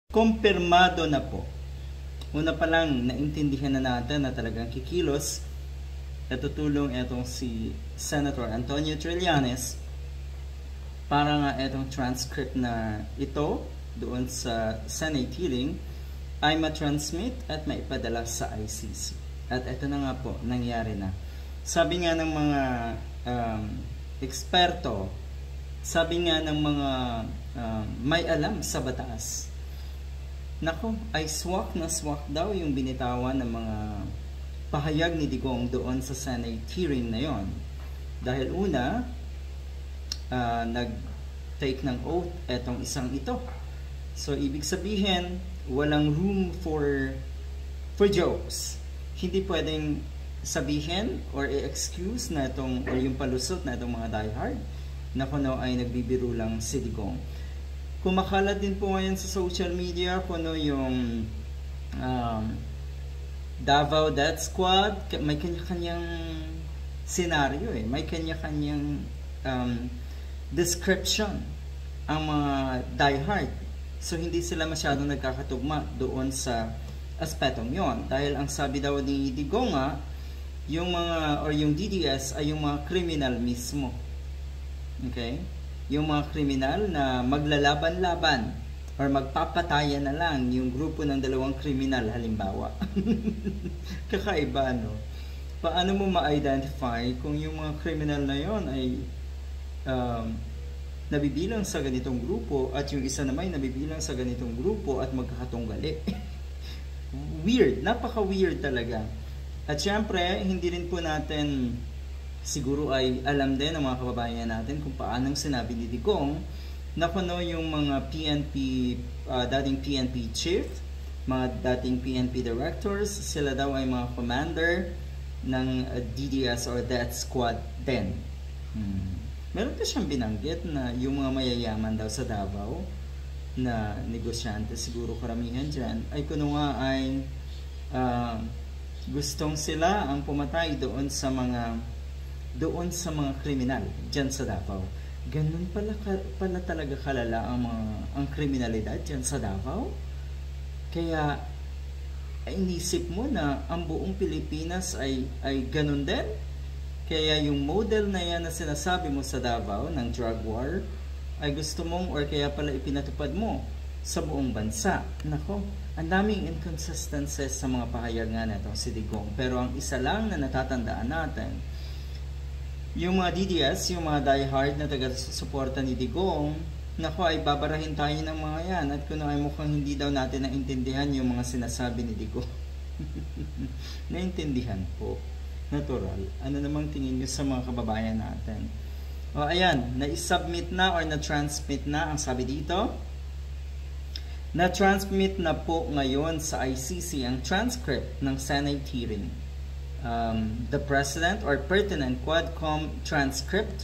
Kumpirmado na po. Una pa lang, naintindihan na natin na talagang kikilos at tutulong itong si Senator Antonio Trillanes para nga itong transcript na ito doon sa Senate hearing ay matransmit at maipadala sa ICC. At ito na nga po, nangyari na. Sabi nga ng mga eksperto, sabi nga ng mga may alam sa batas, nako, ay swak na swak daw yung binitawan ng mga pahayag ni Digong doon sa Senate hearing na yon. Dahil una, nag-take ng oath etong isang ito. So, ibig sabihin, walang room for jokes. Hindi pwedeng sabihin or i-excuse na itong, or yung palusot na itong mga diehard na kuno ay nagbibiro lang si Digong. Kumakalat din po ngayon sa social media kuno yung Davao Death Squad. May kanya-kanyang senaryo eh. May kanya-kanyang description ang mga diehard. So hindi sila masyadong nagkakatugma doon sa aspetong yon. Dahil ang sabi daw ni Digong yung mga, or yung DDS ay yung mga criminal mismo. Okay? Yung mga kriminal na maglalaban-laban or magpapatayan na lang yung grupo ng dalawang kriminal halimbawa. Kakaiba, no? Paano mo ma-identify kung yung mga kriminal na yon ay nabibilang sa ganitong grupo at yung isa naman nabibilang sa ganitong grupo at magkakatunggali? Weird, napaka-weird talaga. At syempre, hindi rin po natin siguro ay alam din ng mga kababayan natin kung paanong sinabi ni Digong na kuno yung mga PNP, dating PNP chief, mga dating PNP directors, sila daw ay mga commander ng DDS or Death Squad din. Meron pa siyang binanggit na yung mga mayayaman daw sa Davao na negosyante, siguro karamihan dyan, ay kuno nga ay gustong sila ang pumatay doon sa mga kriminal dyan sa Davao. Ganun pala talaga kalala ang kriminalidad dyan sa Davao. Kaya inisip mo na ang buong Pilipinas ay ganun din. Kaya yung model na yan na sinasabi mo sa Davao ng drug war ay gusto mong or kaya pala ipinatupad mo sa buong bansa. Nako, ang daming inconsistencies sa mga pahayag nga na itong si Digong. Pero ang isa lang na natatandaan natin, yung mga DDS, yung mga diehard na taga-suporta ni Digong, nako ay babarahin tayo ng mga yan at kuno ay mukhang hindi daw natin naintindihan yung mga sinasabi ni Digong. Naintindihan po. Natural. Ano namang tingin nyo sa mga kababayan natin? O ayan, na-submit na or na-transmit na ang sabi dito. Na-transmit na po ngayon sa ICC ang transcript ng Senate hearing. The President or pertinent Quadcom transcripts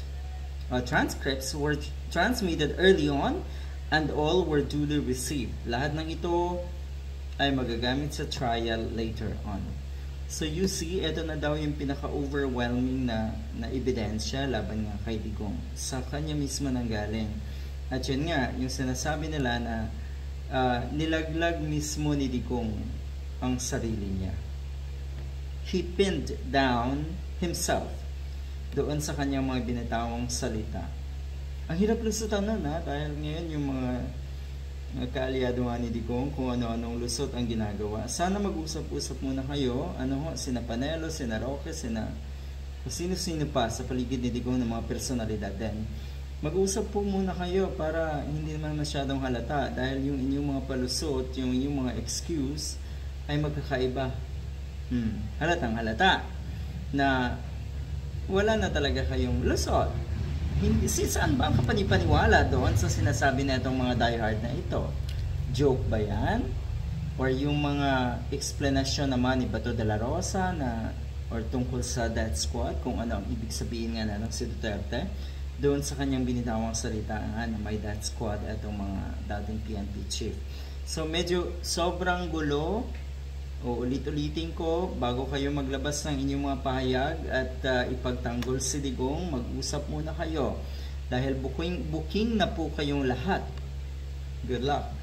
were transmitted early on and all were duly received. Lahat ng ito ay magagamit sa trial later on. So you see, ito na daw yung pinaka-overwhelming na ebidensya laban nga kay Digong. Sa kanya mismo nanggaling. At yun nga, yung sinasabi nila na nilaglag mismo ni Digong ang sarili niya. He pinned down himself doon sa kanyang mga binitawang salita. Ang hirap lusutan nun dahil ngayon yung mga kaalyado nga ni Digong kung ano-anong lusot ang ginagawa. Sana mag-usap-usap muna kayo, sina Panelo, sina Roque, sino-sino pa sa paligid ni Digong ng mga personalidad din. Mag-usap po muna kayo para hindi naman masyadong halata dahil yung inyong mga palusot, yung inyong mga excuse ay magkakaiba. Halatang halata na wala na talaga kayong lusot. Saan ba ang kapanipaniwala doon sa sinasabi na itong mga diehard na ito? Joke ba yan? Or yung mga explanation naman ni Bato de la Rosa or tungkol sa Death Squad, kung ano ang ibig sabihin nga na si Duterte doon sa kanyang binitawang salita na may Death Squad itong mga dating PNP chief. So medyo sobrang gulo. Ulit-ulitin ko, bago kayo maglabas ng inyong mga pahayag at ipagtanggol si Digong, mag-usap muna kayo. Dahil booking na po kayong lahat. Good luck!